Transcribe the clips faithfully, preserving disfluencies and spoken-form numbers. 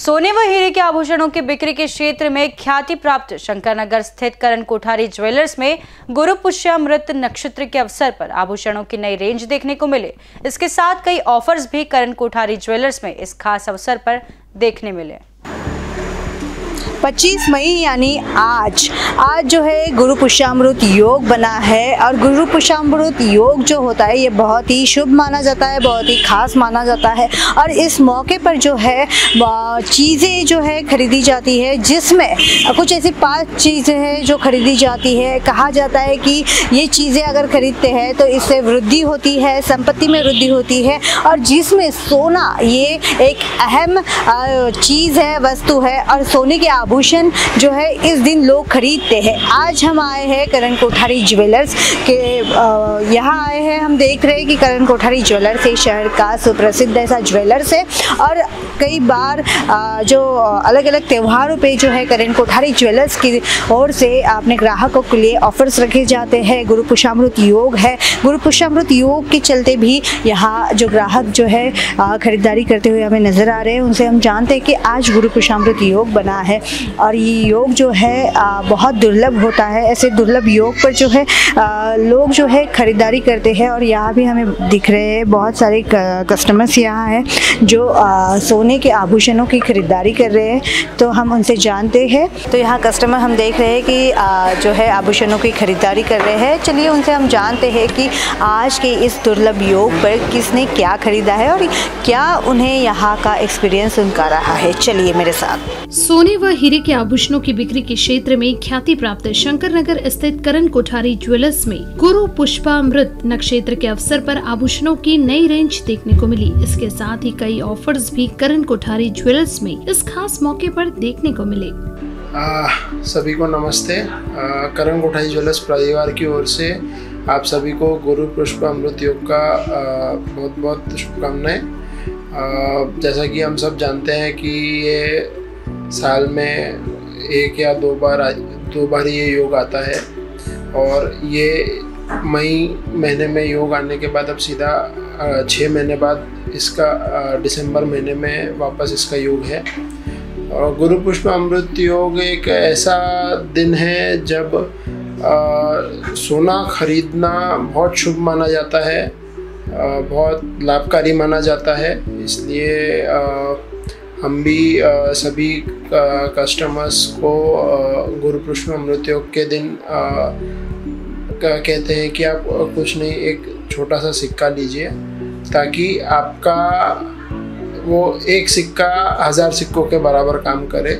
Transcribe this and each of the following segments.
सोने व हीरे के आभूषणों की बिक्री के क्षेत्र में ख्याति प्राप्त शंकरनगर स्थित करण कोठारी ज्वेलर्स में गुरु पुष्यामृत नक्षत्र के अवसर पर आभूषणों की नई रेंज देखने को मिले। इसके साथ कई ऑफर्स भी करण कोठारी ज्वेलर्स में इस खास अवसर पर देखने मिले। पच्चीस मई यानी आज आज जो है गुरु पुष्यामृत योग बना है और गुरु पुष्यामृत योग जो होता है ये बहुत ही शुभ माना जाता है, बहुत ही खास माना जाता है। और इस मौके पर जो है चीज़ें जो है खरीदी जाती है, जिसमें कुछ ऐसी पांच चीज़ें हैं जो खरीदी जाती है। कहा जाता है कि ये चीज़ें अगर खरीदते हैं तो इससे वृद्धि होती है, संपत्ति में वृद्धि होती है, और जिसमें सोना ये एक अहम चीज़ है, वस्तु है। और सोने के आभूषण जो है इस दिन लोग खरीदते हैं। आज हम आए हैं करण कोठारी ज्वेलर्स के यहाँ आए हैं। हम देख रहे हैं कि करण कोठारी ज्वेलर्स एक शहर का सुप्रसिद्ध ऐसा ज्वेलर्स है और कई बार जो अलग अलग त्योहारों पे जो है करण कोठारी ज्वेलर्स की ओर से अपने ग्राहकों के लिए ऑफर्स रखे जाते हैं। गुरु पुष्यामृत योग है, गुरु पुष्यामृत योग के चलते भी यहाँ जो ग्राहक जो है खरीदारी करते हुए हमें नज़र आ रहे हैं। उनसे हम जानते हैं कि आज गुरु पुष्यामृत योग बना है और ये योग जो है आ, बहुत दुर्लभ होता है। ऐसे दुर्लभ योग पर जो है आ, लोग जो है खरीदारी करते हैं और यहाँ भी हमें दिख रहे हैं बहुत सारे कस्टमर्स यहाँ हैं जो आ, सोने के आभूषणों की खरीदारी कर रहे हैं। तो हम उनसे जानते हैं। तो यहाँ कस्टमर हम देख रहे हैं कि आ, जो है आभूषणों की खरीदारी कर रहे हैं। चलिए उनसे हम जानते हैं कि आज के इस दुर्लभ योग पर किसने क्या खरीदा है और क्या उन्हें यहाँ का एक्सपीरियंस उनका रहा है। चलिए मेरे साथ। सोने व हीरे के आभूषणों की बिक्री के क्षेत्र में ख्याति प्राप्त शंकरनगर स्थित करण कोठारी ज्वेलर्स में गुरु पुष्पामृत नक्षत्र के अवसर पर आभूषणों की नई रेंज देखने को मिली। इसके साथ ही कई ऑफर्स भी करण कोठारी ज्वेलर्स में इस खास मौके पर देखने को मिले। आ, सभी को नमस्ते। करण कोठारी ज्वेलर्स परिवार की ओर से आप सभी को गुरु पुष्पामृत योग का बहुत बहुत शुभकामनाएं। जैसा कि हम सब जानते हैं कि ये साल में एक या दो बार दो बार ये योग आता है और ये मई महीने में योग आने के बाद अब सीधा छः महीने बाद इसका दिसंबर महीने में वापस इसका योग है। और गुरु पुष्पामृत योग एक ऐसा दिन है जब आ, सोना खरीदना बहुत शुभ माना जाता है, आ, बहुत लाभकारी माना जाता है। इसलिए आ, हम भी आ, सभी कस्टमर्स को आ, गुरु पुष्पामृत योग के दिन आ, कहते हैं कि आप कुछ नहीं, एक छोटा सा सिक्का लीजिए ताकि आपका वो एक सिक्का हजार सिक्कों के बराबर काम करे।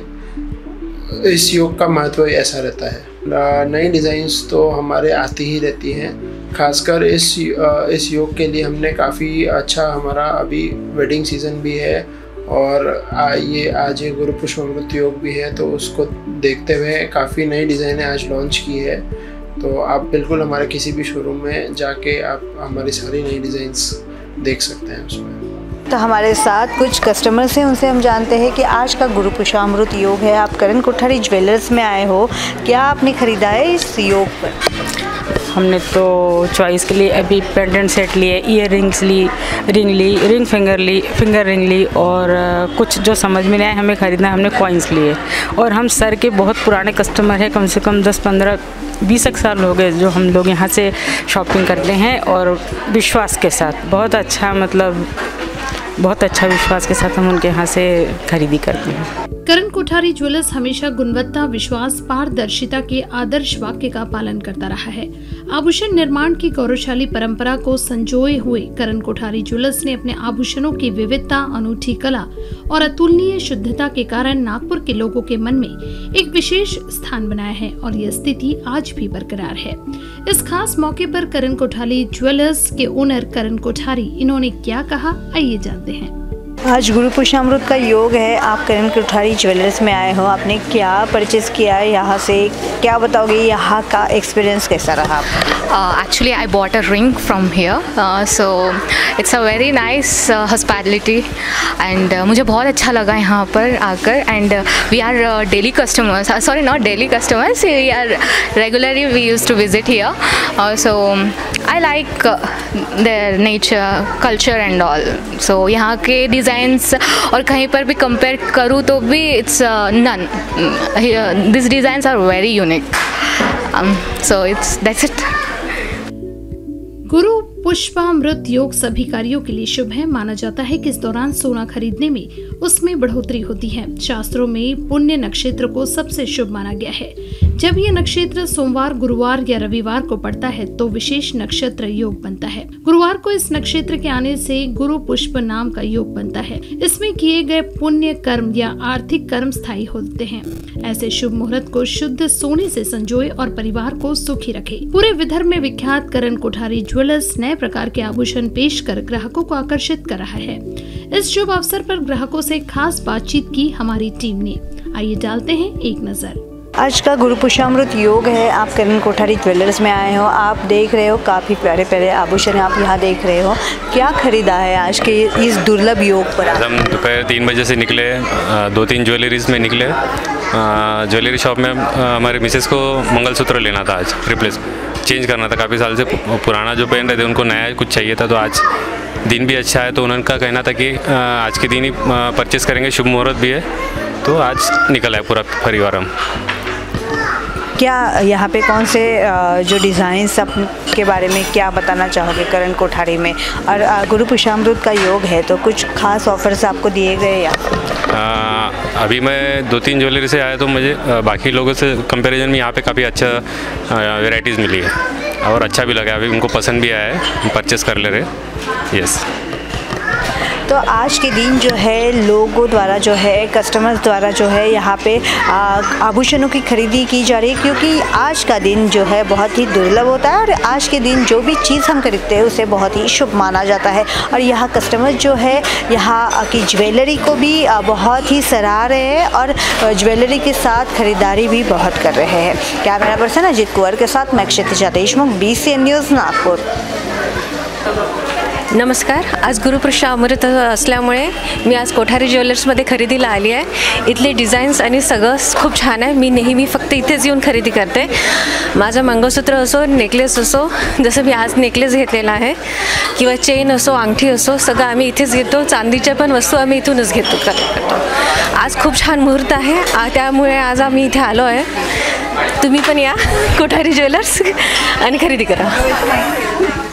इस योग का महत्व ऐसा रहता है। नई डिज़ाइंस तो हमारे आती ही रहती हैं। खासकर इस इस योग के लिए हमने काफ़ी अच्छा, हमारा अभी वेडिंग सीज़न भी है और आ, ये आज ये गुरु पुष्पामृत योग भी है, तो उसको देखते हुए काफ़ी नई डिज़ाइनें आज लॉन्च की है। तो आप बिल्कुल हमारे किसी भी शोरूम में जाके आप हमारी सारी नई डिज़ाइंस देख सकते हैं उसमें। तो हमारे साथ कुछ कस्टमर्स हैं, उनसे हम जानते हैं कि आज का गुरु पुष्यामृत योग है। आप करण कोठारी ज्वेलर्स में आए हो, क्या आपने खरीदा है इस योग पर? हमने तो चॉइस के लिए अभी पेंडेंट सेट लिए, ईयर रिंग्स ली, रिंग ली, रिंग फिंगर ली, फिंगर रिंग ली और कुछ जो समझ में नहीं आए हमें ख़रीदना, हमने कॉइन्स लिए। और हम सर के बहुत पुराने कस्टमर हैं, कम से कम दस पंद्रह बीस एक साल हो गए जो हम लोग यहाँ से शॉपिंग करते हैं और विश्वास के साथ, बहुत अच्छा मतलब बहुत अच्छा विश्वास के साथ हम उनके यहाँ से खरीदी करते हैं। करण कोठारी ज्वेलर्स हमेशा गुणवत्ता, विश्वास, पारदर्शिता के आदर्श वाक्य का पालन करता रहा है। आभूषण निर्माण की गौरवशाली परंपरा को संजोए हुए करण कोठारी ज्वेलर्स ने अपने आभूषणों की विविधता, अनूठी कला और अतुलनीय शुद्धता के कारण नागपुर के लोगों के मन में एक विशेष स्थान बनाया है और यह स्थिति आज भी बरकरार है। इस खास मौके पर करण कोठारी ज्वेलर्स के ओनर करण कोठारी, इन्होंने क्या कहा, आइए जानते हैं। आज गुरु पुष्यामृत का योग है, आप करण कोठारी ज्वेलर्स में आए हो, आपने क्या परचेज किया है यहाँ से, क्या बताओगे यहाँ का एक्सपीरियंस कैसा रहा आपका? Actually I bought a ring from here, so it's a very nice hospitality and मुझे बहुत अच्छा लगा यहाँ पर आकर। And we are daily customers, sorry not daily customers, we are regularly we use to visit here, so I like their nature, culture and all. So यहाँ के design designs और कहीं पर भी कंपेयर करूँ तो भी it's none, this designs are very unique, so it's that's it. Guru Pushpamrit योग सभी कार्यों के लिए शुभ है। माना जाता है कि इस दौरान सोना खरीदने में उसमें बढ़ोतरी होती है। शास्त्रों में पुण्य नक्षत्र को सबसे शुभ माना गया है। जब यह नक्षत्र सोमवार, गुरुवार या रविवार को पड़ता है तो विशेष नक्षत्र योग बनता है। गुरुवार को इस नक्षत्र के आने से गुरु पुष्प नाम का योग बनता है। इसमें किए गए पुण्य कर्म या आर्थिक कर्म स्थायी होते हैं। ऐसे शुभ मुहूर्त को शुद्ध सोने से संजोए और परिवार को सुखी रखे। पूरे विदर्भ में विख्यात करण कोठारी ज्वेलर्स नए प्रकार के आभूषण पेश कर ग्राहकों को आकर्षित कर रहा है। इस शुभ अवसर पर ग्राहकों से खास बातचीत की हमारी टीम ने। आइए डालते हैं एक नजर। आज का गुरु पुष्पामृत योग है। आप करण कोठारी ज्वेलर्स में आए हो, आप देख रहे हो काफ़ी प्यारे प्यारे आभूषण आप यहाँ देख रहे हो। क्या खरीदा है आज के इस दुर्लभ योग पर? हम दोपहर तीन बजे से निकले, दो तीन ज्वेलरीज में निकले। ज्वेलरी शॉप में हमारे मिसेस को मंगलसूत्र लेना था, आज रिप्लेस चेंज करना था। काफ़ी साल से पुराना जो पहन रहे थे उनको नया कुछ चाहिए था, तो आज दिन भी अच्छा है तो उनका कहना था कि आज के दिन ही परचेस करेंगे, शुभ मुहूर्त भी है, तो आज निकला है पूरा परिवार हम। क्या यहाँ पे कौन से जो डिज़ाइंस के बारे में क्या बताना चाहोगे करण कोठारी में? और गुरु पुष्पामृत का योग है तो कुछ खास ऑफर्स आपको दिए गए या? आ, अभी मैं दो तीन ज्वेलरी से आया तो मुझे बाकी लोगों से कंपैरिजन में यहाँ पे काफ़ी अच्छा वैरायटीज़ मिली है और अच्छा भी लगा। अभी उनको पसंद भी आया है, परचेस कर ले रहे। यस, तो आज के दिन जो है लोगों द्वारा जो है कस्टमर्स द्वारा जो है यहाँ पे आभूषणों की खरीदी की जा रही है, क्योंकि आज का दिन जो है बहुत ही दुर्लभ होता है और आज के दिन जो भी चीज़ हम खरीदते हैं उसे बहुत ही शुभ माना जाता है। और यहाँ कस्टमर्स जो है यहाँ की ज्वेलरी को भी बहुत ही सराह रहे हैं और ज्वेलरी के साथ खरीदारी भी बहुत कर रहे हैं। कैमरा पर्सन अजित कुंवर के साथ मैं Kshitija Deshmukh, B C N news, Nagpur. नमस्कार। आज गुरुपुष्पामृत असल्यामुळे मी आज कोठारी ज्वेलर्समध्ये खरेदीला आली आहे। इथले डिझाईन्स आणि सगळं खूप छान आहे। मी नेहमी फक्त इथेच येऊन खरेदी करते। माझं मंगळसूत्र असो, नेकलेस असो, जसं मी आज नेकलेस घेतलेला आहे किंवा चेन असो, अंगठी असो, सगळं आम्ही इथेच घेतो। चांदीच्या पण वस्तू आम्ही इथूनच घेतो करतो। आज खूप छान मुहूर्त आहे, त्यामुळे आज आम्ही इथे आलो आहे। तुम्ही पण या कोठारी ज्वेलर्स आणि खरेदी करा।